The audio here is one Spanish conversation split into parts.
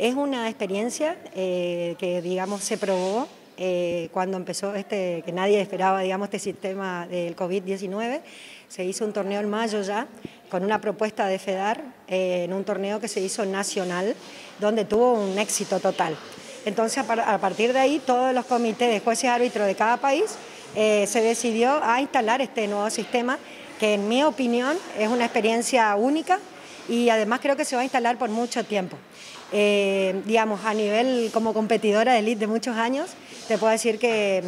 Es una experiencia que, digamos, se probó cuando empezó que nadie esperaba, digamos, este sistema del COVID-19. Se hizo un torneo en mayo ya, con una propuesta de FEDAR, en un torneo que se hizo nacional, donde tuvo un éxito total. Entonces, a partir de ahí, todos los comités de jueces y árbitros de cada país se decidió a instalar este nuevo sistema, que en mi opinión es una experiencia única y además creo que se va a instalar por mucho tiempo. Digamos, a nivel como competidora de elite de muchos años, te puedo decir que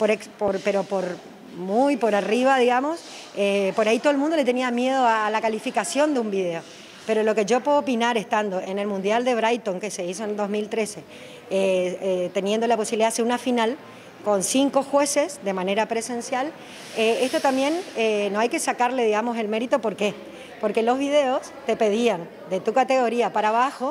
muy por arriba, digamos, por ahí todo el mundo le tenía miedo a la calificación de un video. Pero lo que yo puedo opinar estando en el Mundial de Brighton, que se hizo en 2013, teniendo la posibilidad de hacer una final con 5 jueces de manera presencial, esto también no hay que sacarle, digamos, el mérito. ¿Por qué? Porque los videos te pedían de tu categoría para abajo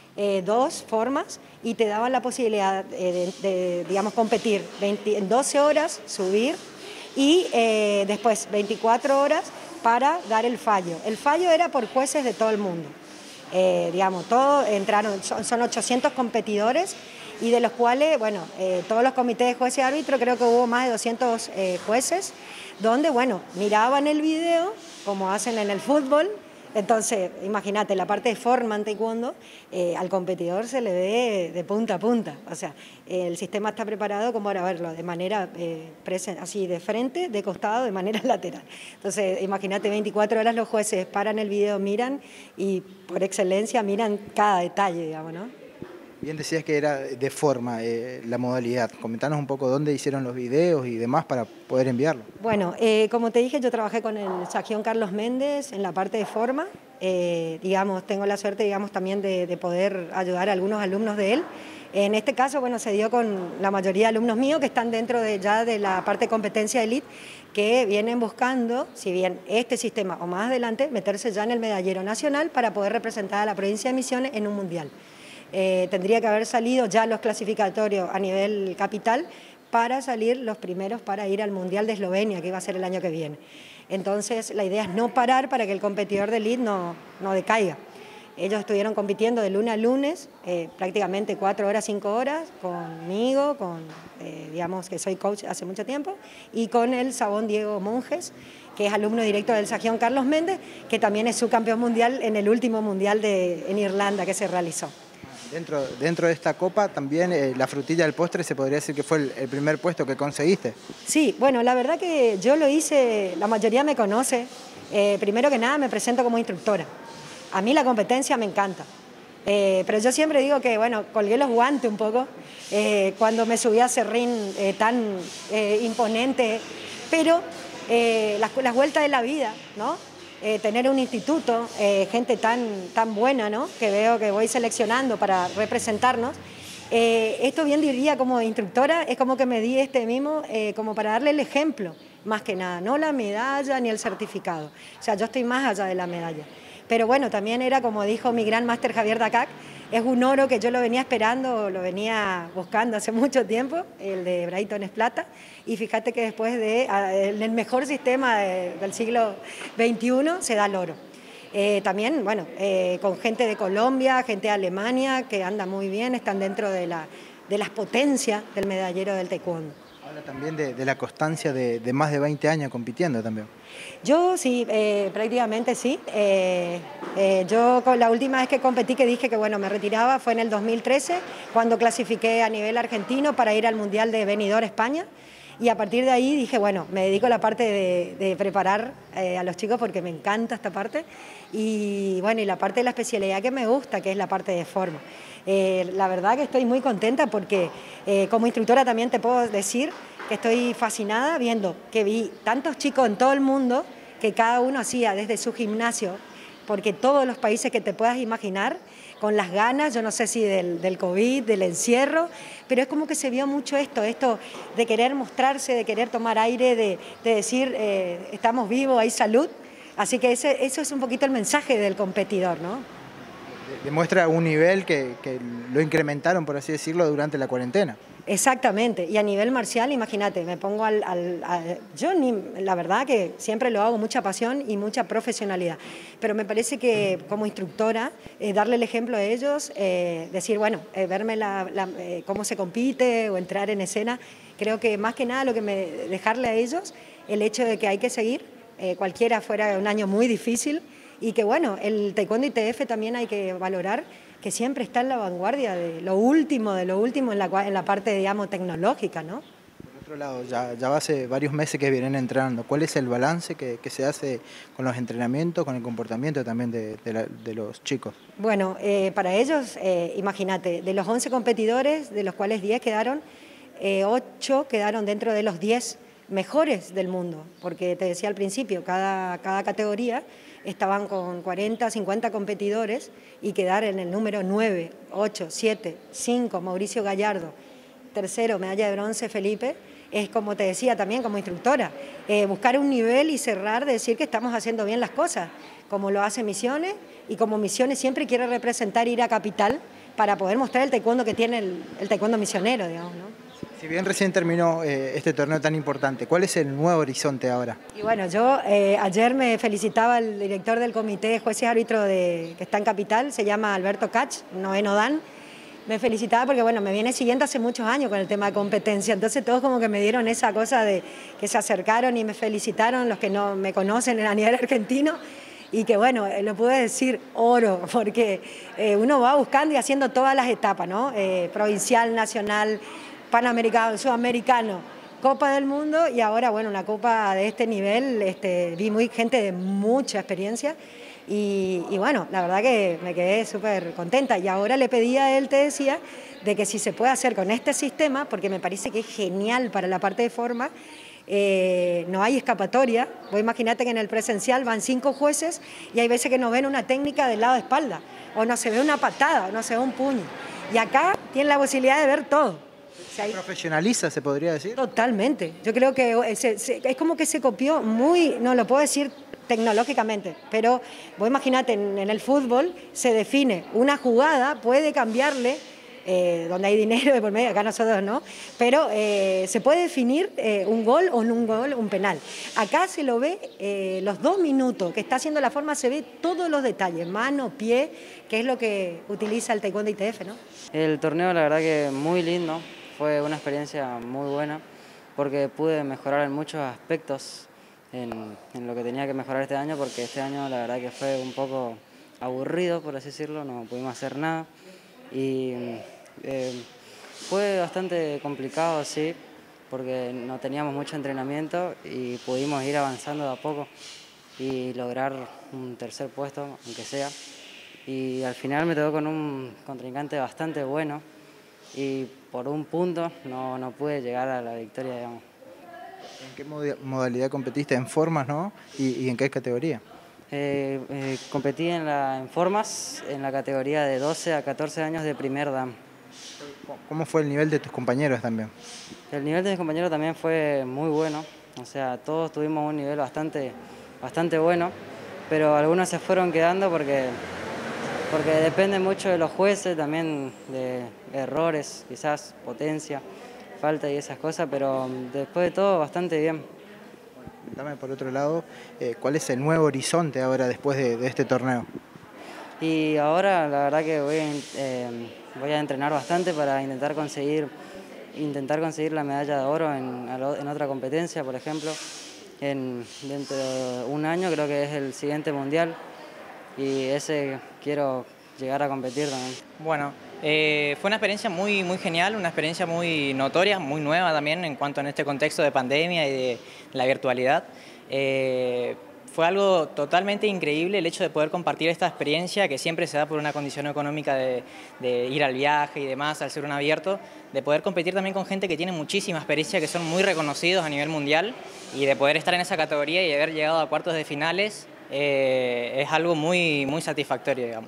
2 formas y te daban la posibilidad de digamos, competir en 12 horas, subir y después 24 horas para dar el fallo. El fallo era por jueces de todo el mundo. Digamos, todos entraron, son 800 competidores y de los cuales, bueno, todos los comités de jueces y árbitros, creo que hubo más de 200 jueces, donde, bueno, miraban el video, como hacen en el fútbol. Entonces, imagínate, la parte de forma en taekwondo, al competidor se le ve de punta a punta. O sea, el sistema está preparado como para verlo de manera así de frente, de costado, de manera lateral. Entonces, imagínate, 24 horas los jueces paran el video, miran y por excelencia miran cada detalle, digamos, ¿no? Bien decías que era de forma la modalidad. Comentanos un poco dónde hicieron los videos y demás para poder enviarlo. Bueno, como te dije, yo trabajé con el Sagión Carlos Méndez en la parte de forma. Digamos, tengo la suerte, digamos, también de poder ayudar a algunos alumnos de él. En este caso, bueno, se dio con la mayoría de alumnos míos que están dentro ya de la parte de competencia elite, que vienen buscando, si bien este sistema o más adelante, meterse ya en el medallero nacional para poder representar a la provincia de Misiones en un mundial. Tendría que haber salido ya los clasificatorios a nivel capital para salir los primeros para ir al Mundial de Eslovenia, que iba a ser el año que viene. Entonces, la idea es no parar para que el competidor de elite no decaiga. Ellos estuvieron compitiendo de lunes a lunes, prácticamente 4 horas, 5 horas, conmigo, digamos que soy coach hace mucho tiempo, y con el Sabón Diego Monjes, que es alumno directo del Sagión Carlos Méndez, que también es subcampeón mundial en el último mundial en Irlanda que se realizó. Dentro de esta copa también la frutilla del postre se podría decir que fue el primer puesto que conseguiste. Sí, bueno, la verdad que yo lo hice, la mayoría me conoce. Primero que nada me presento como instructora. A mí la competencia me encanta, pero yo siempre digo que, bueno, colgué los guantes un poco cuando me subí a ese ring tan imponente, pero las vueltas de la vida, ¿no? Tener un instituto, gente tan buena, ¿no? Que veo que voy seleccionando para representarnos. Esto bien diría como instructora, es como que me di mismo como para darle el ejemplo, más que nada, no la medalla ni el certificado. O sea, yo estoy más allá de la medalla. Pero bueno, también era como dijo mi gran máster Javier Dacac, es un oro que yo lo venía esperando, lo venía buscando hace mucho tiempo, el de Brighton es plata, y fíjate que después del mejor sistema del siglo XXI se da el oro. También, bueno, con gente de Colombia, gente de Alemania, que anda muy bien, están dentro de las potencias del medallero del taekwondo. Habla también de la constancia de más de 20 años compitiendo también. Yo sí, prácticamente sí. Yo la última vez que competí, que dije que bueno, me retiraba, fue en el 2013, cuando clasifiqué a nivel argentino para ir al Mundial de Benidorm, España. Y a partir de ahí dije, bueno, me dedico a la parte de preparar a los chicos porque me encanta esta parte. Y bueno, y la parte de la especialidad que me gusta, que es la parte de forma. La verdad que estoy muy contenta porque como instructora también te puedo decir que estoy fascinada viendo que vi tantos chicos en todo el mundo que cada uno hacía desde su gimnasio, porque todos los países que te puedas imaginar, con las ganas, yo no sé si del COVID, del encierro, pero es como que se vio mucho esto de querer mostrarse, de querer tomar aire, de decir estamos vivos, hay salud. Así que eso es un poquito el mensaje del competidor, ¿no? Demuestra un nivel que lo incrementaron, por así decirlo, durante la cuarentena. Exactamente, y a nivel marcial, imagínate, me pongo yo la verdad que siempre lo hago mucha pasión y mucha profesionalidad, pero me parece que como instructora, darle el ejemplo a ellos, decir, bueno, verme cómo se compite o entrar en escena, creo que más que nada dejarle a ellos el hecho de que hay que seguir, cualquiera fuera un año muy difícil, y que bueno, el taekwondo ITF también hay que valorar que siempre está en la vanguardia de lo último en la parte, digamos, tecnológica, ¿no? Por otro lado, ya hace varios meses que vienen entrenando. ¿Cuál es el balance que se hace con los entrenamientos, con el comportamiento también de los chicos? Bueno, para ellos, imagínate, de los 11 competidores, de los cuales 10 quedaron, 8 quedaron dentro de los 10 mejores del mundo, porque te decía al principio, cada categoría estaban con 40, 50 competidores y quedar en el número 9, 8, 7, 5, Mauricio Gallardo, tercero, medalla de bronce, Felipe, es como te decía también como instructora, buscar un nivel y cerrar, de decir que estamos haciendo bien las cosas, como lo hace Misiones, y como Misiones siempre quiere representar ir a Capital para poder mostrar el taekwondo que tiene el taekwondo misionero, digamos, ¿no? Si bien recién terminó este torneo tan importante, ¿cuál es el nuevo horizonte ahora? Y bueno, yo ayer me felicitaba al director del comité de jueces y árbitros que está en Capital, se llama Alberto Cach, noveno Dan. Me felicitaba porque bueno, me viene siguiendo hace muchos años con el tema de competencia, entonces todos como que me dieron esa cosa de que se acercaron y me felicitaron, los que no me conocen a nivel argentino, y que bueno, lo pude decir oro, porque uno va buscando y haciendo todas las etapas, ¿no? Provincial, nacional, panamericano, sudamericano, Copa del Mundo, y ahora, bueno, una copa de este nivel, vi gente de mucha experiencia y bueno, la verdad que me quedé súper contenta, y ahora le pedí a él, te decía, de que si se puede hacer con este sistema, porque me parece que es genial para la parte de forma, no hay escapatoria. Vos imaginate que en el presencial van 5 jueces y hay veces que no ven una técnica del lado de espalda, o no se ve una patada, o no se ve un puño, y acá tienen la posibilidad de ver todo. ¿Se profesionaliza, se podría decir? Totalmente. Yo creo que es como que se copió muy, no lo puedo decir tecnológicamente, pero vos imaginate, en el fútbol se define una jugada, puede cambiarle, donde hay dinero de por medio, acá nosotros no, pero se puede definir un gol o no un gol, un penal. Acá se lo ve, los 2 minutos que está haciendo la forma, se ve todos los detalles, mano, pie, que es lo que utiliza el taekwondo ITF, ¿no? El torneo, la verdad que muy lindo. Fue una experiencia muy buena porque pude mejorar en muchos aspectos en lo que tenía que mejorar este año, porque este año la verdad que fue un poco aburrido, por así decirlo, no pudimos hacer nada y fue bastante complicado, sí, porque no teníamos mucho entrenamiento y pudimos ir avanzando de a poco y lograr un tercer puesto, aunque sea, y al final me tocó con un contrincante bastante bueno y por un punto no pude llegar a la victoria, digamos. ¿En qué modalidad competiste? ¿En formas, no? ¿Y en qué categoría? Competí en formas, en la categoría de 12 a 14 años de primer dan. ¿Cómo fue el nivel de tus compañeros también? El nivel de mis compañeros también fue muy bueno, o sea, todos tuvimos un nivel bastante bueno, pero algunos se fueron quedando porque depende mucho de los jueces, también de errores, quizás potencia, falta y esas cosas, pero después de todo bastante bien. Dame por otro lado, ¿cuál es el nuevo horizonte ahora después de este torneo? Y ahora la verdad que voy a entrenar bastante para intentar conseguir la medalla de oro en otra competencia, por ejemplo. Dentro de un año creo que es el siguiente mundial y ese quiero llegar a competir también. Bueno, fue una experiencia muy genial, una experiencia muy notoria, muy nueva también en cuanto en este contexto de pandemia y de la virtualidad. Fue algo totalmente increíble el hecho de poder compartir esta experiencia que siempre se da por una condición económica de ir al viaje y demás, al ser un abierto, de poder competir también con gente que tiene muchísima experiencia, que son muy reconocidos a nivel mundial, y de poder estar en esa categoría y haber llegado a cuartos de finales es algo muy satisfactorio, digamos.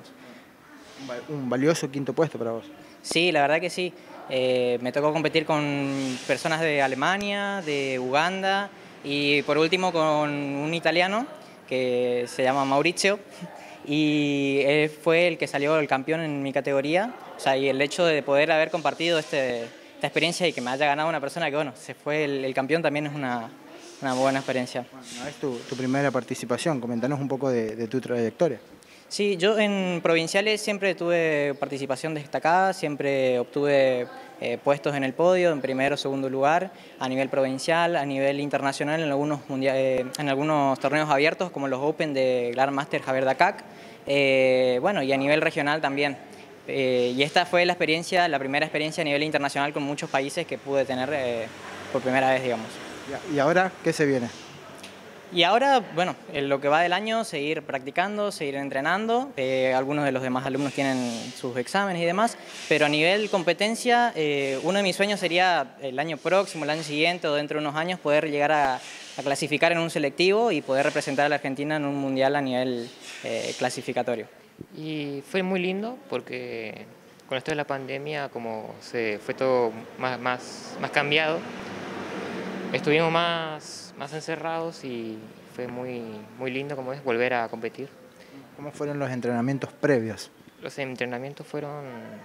Un valioso quinto puesto para vos. Sí, la verdad que sí. Me tocó competir con personas de Alemania, de Uganda y por último con un italiano que se llama Maurizio y él fue el que salió el campeón en mi categoría. O sea, y el hecho de poder haber compartido esta experiencia y que me haya ganado una persona que, bueno, se fue el campeón también es una buena experiencia. Bueno, es tu primera participación, comentanos un poco de tu trayectoria. Sí, yo en provinciales siempre tuve participación destacada, siempre obtuve puestos en el podio, en primero o segundo lugar, a nivel provincial, a nivel internacional, en algunos torneos abiertos como los Open de Grandmaster Javier Dacac, bueno, y a nivel regional también. Y esta fue la primera experiencia a nivel internacional con muchos países que pude tener por primera vez, digamos. ¿Y ahora qué se viene? Y ahora, bueno, en lo que va del año, seguir practicando, seguir entrenando. Algunos de los demás alumnos tienen sus exámenes y demás, pero a nivel competencia, uno de mis sueños sería el año próximo, el año siguiente o dentro de unos años poder llegar a clasificar en un selectivo y poder representar a la Argentina en un mundial a nivel clasificatorio. Y fue muy lindo porque con esto de la pandemia, como se fue todo más cambiado, estuvimos más encerrados y fue muy lindo como es volver a competir. ¿Cómo fueron los entrenamientos previos? Los entrenamientos fueron,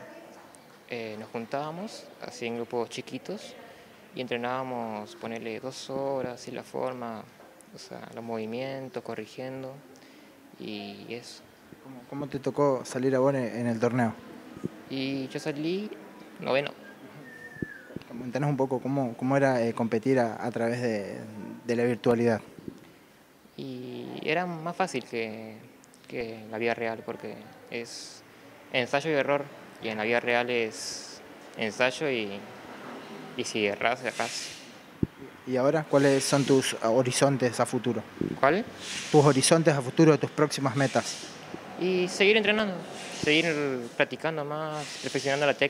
nos juntábamos así en grupos chiquitos y entrenábamos, ponerle 2 horas, y la forma, o sea, los movimientos, corrigiendo y eso. ¿Cómo te tocó salir a vos en el torneo? Y yo salí 9º. Comentanos un poco cómo era competir a través de la virtualidad. Y era más fácil que la vida real porque es ensayo y error, y en la vida real es ensayo y si erras. ¿Y ahora cuáles son tus horizontes a futuro? ¿Cuál? Tus horizontes a futuro, tus próximas metas. Y seguir entrenando, seguir practicando más, perfeccionando la técnica.